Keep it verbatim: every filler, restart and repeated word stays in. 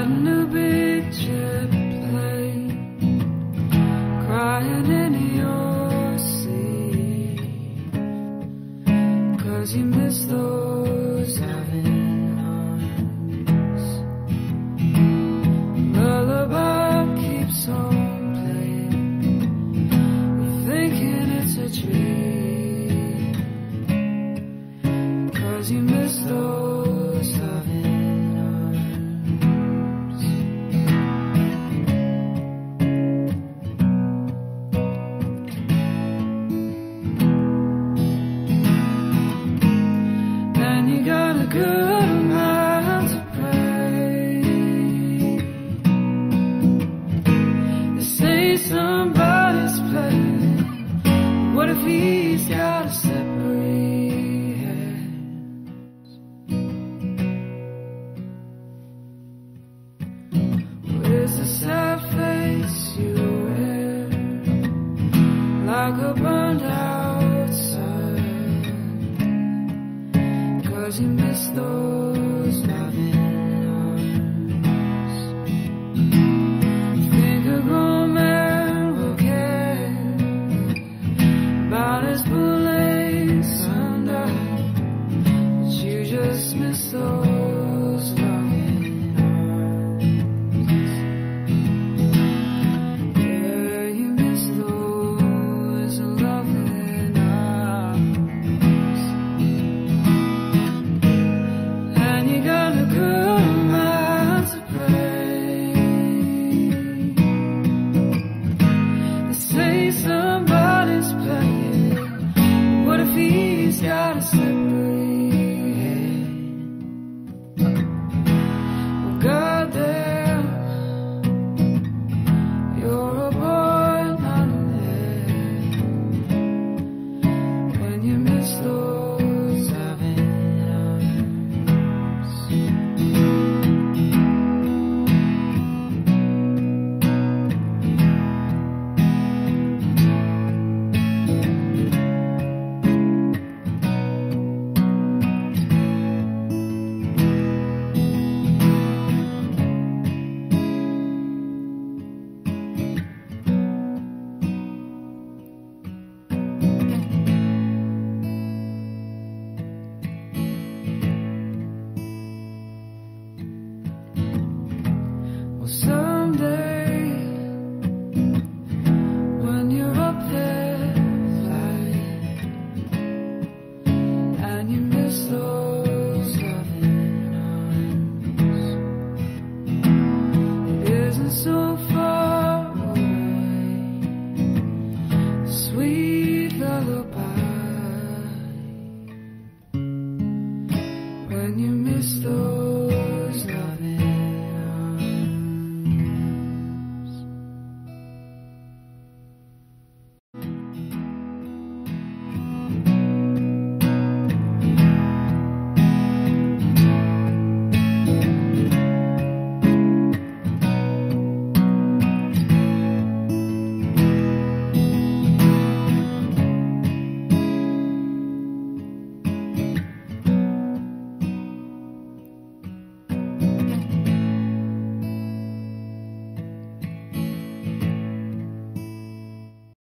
riding a big jet plane, crying in your seat, 'cause you miss those loving arms. Lullaby keeps on playing, you're thinking it's a dream, 'cause you miss those loving arms. And you got a good amount to pray. They say somebody's playing. What if he's got a separate hands? Where's the sad face you wear, like a burned out sun? 'Cause you miss those loving arms. Think a grown man will care about his bootleg Sunday, but you just miss those loving arms. Yeah, you miss those loving arms. And you got a good amount to pray. They say somebody's playing. What if he's got a separate hand? Well, goddamn, you're a boy, not a man, when you miss those loving arms. Well, someday, when you're up there flying, and you miss those loving arms, it isn't so far away, sweet lullaby, when you miss those loving arms.